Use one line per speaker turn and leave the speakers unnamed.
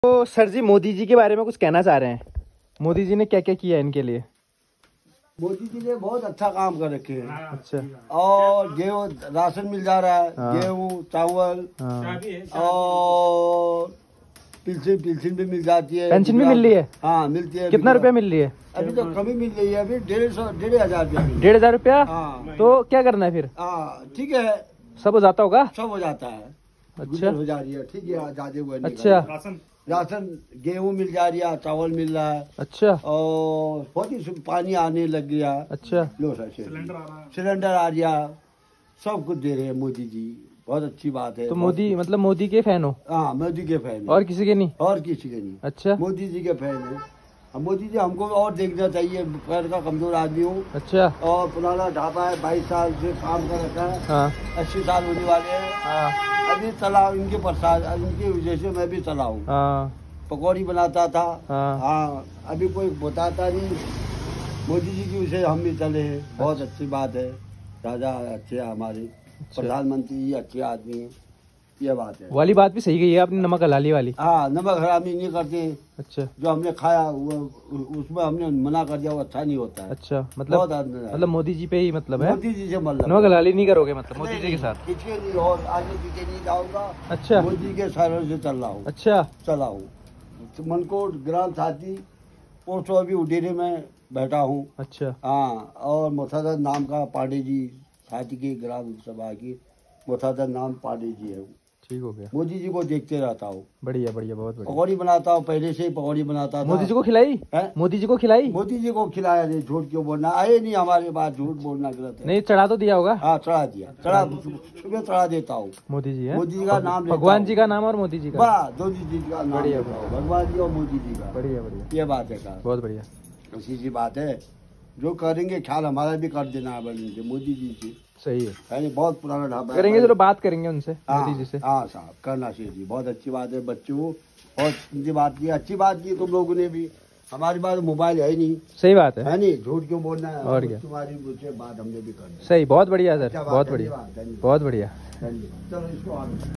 तो सर जी मोदी जी के बारे में कुछ कहना चाह रहे हैं। मोदी जी ने क्या क्या किया इनके लिए?
मोदी जी ने बहुत अच्छा काम कर रखे हैं।
अच्छा।
और गेहूँ राशन मिल जा रहा है।
हाँ।
गेहूँ चावल
हाँ।
और पेंशन भी मिल जाती है।
पेंशन भी मिल रही है?
हाँ मिलती है।
कितना रुपया मिल रही है?
अभी तो कमी मिल रही है, अभी 1,500 रुपया।
1,500 रुपया?
हाँ।
तो क्या करना है फिर?
हाँ ठीक है,
सब हो जाता होगा?
सब हो जाता है।
अच्छा
हो जा रही है, ठीक है, ज्यादा हुआ नहीं।
अच्छा।
राशन गेहूँ मिल जा रही है, चावल मिल रहा है।
अच्छा।
और बहुत ही पानी आने लग गया।
अच्छा।
लो सर, सिलेंडर आ रहा, सब कुछ दे रहे हैं मोदी जी, बहुत अच्छी बात है।
तो मोदी मतलब मोदी के फैन हो?
हाँ मोदी के फैन है।
और किसी के नहीं?
और किसी के नहीं।
अच्छा।
मोदी जी के फैन है। अब मोदी जी हमको और देखना चाहिए, पैर का कमजोर आदमी हूँ।
अच्छा।
और पुराना ढाबा है, 22 साल से काम कर रखा है।
हाँ।
80 साल होने वाले हैं।
हाँ।
अभी चला इनके प्रसाद, इनकी वजह से मैं भी चला हूँ।
हाँ।
पकौड़ी बनाता था।
हाँ।
हाँ अभी कोई बताता नहीं, मोदी जी की वजह हम भी चले हैं। बहुत अच्छी बात है, राजा अच्छे हैं हमारे। प्रधानमंत्री जी अच्छे आदमी हैं, ये बात है।
वाली बात भी सही कही है आपने, नमक हलाली वाली।
हाँ नमक हरामी नहीं करते।
अच्छा।
जो हमने खाया वो उसमें हमने मना कर दिया, वो अच्छा नहीं होता है।
अच्छा मतलब मोदी जी पे ही मतलब है?
मोदी जी से मतलब
नमक हलाली नहीं करोगे मतलब मोदी जी के साथ?
पीछे नहीं और आगे पीछे नहीं जाऊंगा।
अच्छा।
मोदी के सारों से चल रहा हूँ।
अच्छा।
चला हूँ। तो मनकोट ग्राम साथी पोस्ट अभी उडेरे में बैठा हूँ।
अच्छा।
हाँ और मोसादर नाम का पांडे जी, साथी के ग्राम सभा की मोसादर नाम पांडे जी है।
ठीक हो गया।
मोदी जी को देखते रहता हूँ।
बढ़िया बढ़िया, बहुत बढ़िया।
पकौड़ी बनाता हूँ, पहले से ही पकौड़ी बनाता था।
मोदी जी को खिलाई
है?
मोदी जी को खिलाई?
मोदी जी को खिलाया नहीं, झूठ क्यों बोलना, आए नहीं हमारे पास, झूठ बोलना गलत है।
नहीं, चढ़ा तो दिया होगा?
हाँ चढ़ा दिया, सुबह चढ़ा देता हूँ।
मोदी जी है?
मोदी जी का नाम,
भगवान जी का नाम और मोदी जी का?
मोदी जी का नाम
बढ़िया,
लेता हूँ, भगवान जी और मोदी जी का।
बढ़िया बढ़िया,
ये बात है का,
बहुत बढ़िया।
उसी सी बात है। जो करेंगे ख्याल हमारा भी कर देना है बल्कि मोदी जी से।
सही है,
यानी बहुत पुराना ढाबा
करेंगे जरूर, बात करेंगे उनसे मोदी जी से।
हाँ साहब करना चाहिए जी, बहुत अच्छी बात है। बच्चों बहुत अच्छी बात की, अच्छी बात की तुम लोगों ने भी। हमारे पास मोबाइल है ही नहीं।
सही बात है
नहीं, झूठ क्यों बोलना है।
और क्या,
तुम्हारी मुझसे बात हमने भी करनी।
सही, बहुत बढ़िया सर, बहुत बढ़िया,
धन्यवाद,
बहुत बढ़िया।
चलो इसको आगे